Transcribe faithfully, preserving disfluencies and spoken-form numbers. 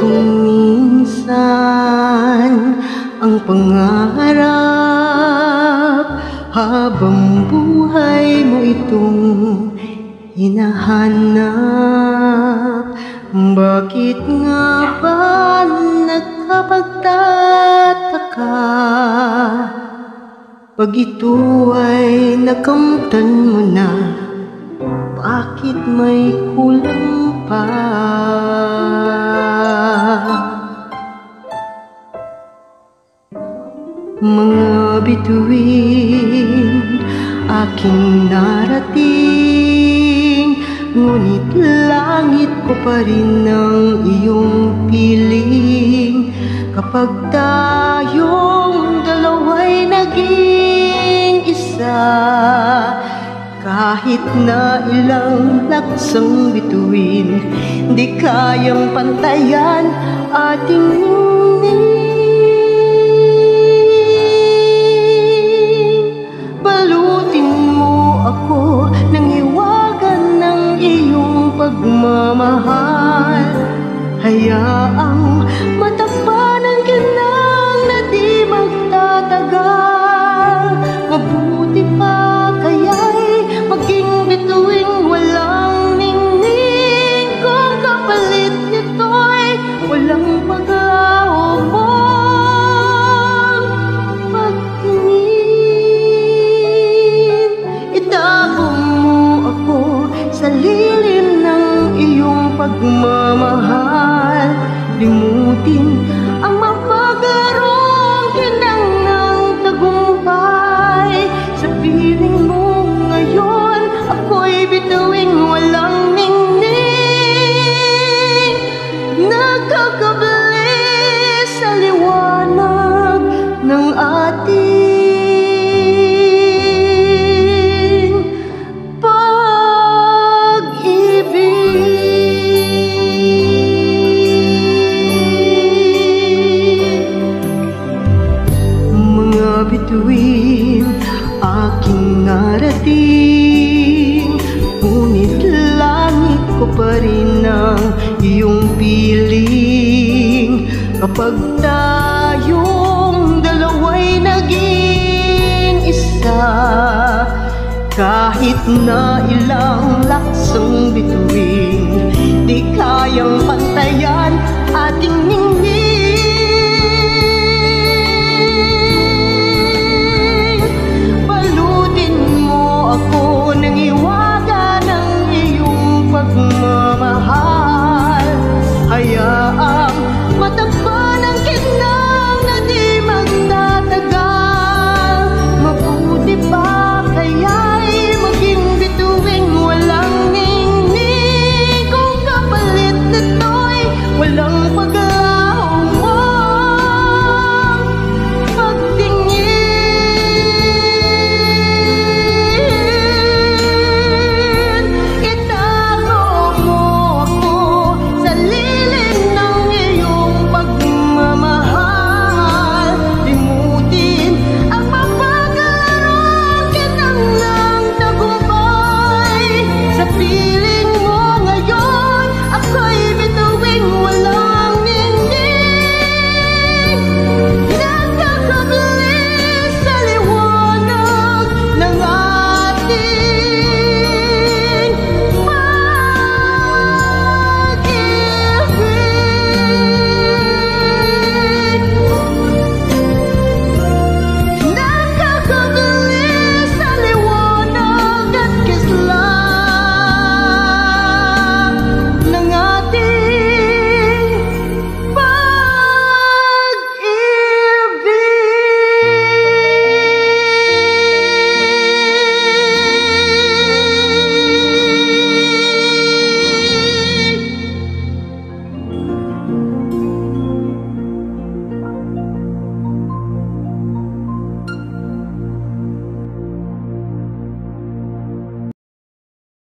kung minsan ang pangarap habang buhay mo itong hinahanap. Bakit nga ba nagkapagtataka pag ito ay nakamtan mo na? Bakit may kulang pa? Mga bituin aking narating, ngunit langit ko pa rin ang iyong piling. Kapag tayong dalawa'y naging isa, kahit na ilang laksang bituin, di kayang pantayan ating ningning. Balutin mo ako ng hiwagan ng iyong pagmamahal. Hayaang matapanan ka nang na di magtatagal. Mabuti pa kaya'y maging bituing walang ningning, kung kapalit nito'y walang paglaho mong pagtingin. Itago mo ako sa lilim ng iyong pagmamahal. Limutin ang mapaglarong kinang ng tagumpay. Sa piling mo ngayon, ako'y bituing walang ningning, nagkakabali sa liwanag ng ating pag-ibig. Bituin aking narating, ngunit langit ko pa rin ang iyong piling. Kapag tayong dalawa'y naging isa, kahit na ilang laksang bituin, di kayang pantayan